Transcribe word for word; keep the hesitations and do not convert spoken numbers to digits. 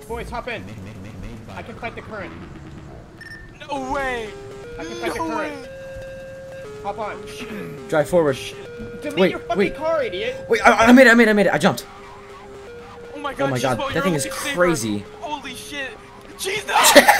Boys, hop in. I can fight the current. No way. I can fight no the current. Way. Hop on. Drive forward. Delete Wait, your fucking wait. car, idiot. Wait, I, I made it, I made it, I made it. I jumped. Oh my god, Oh my god, Cheeseball, that you're thing a is lightsaber. crazy. Holy shit. Jesus!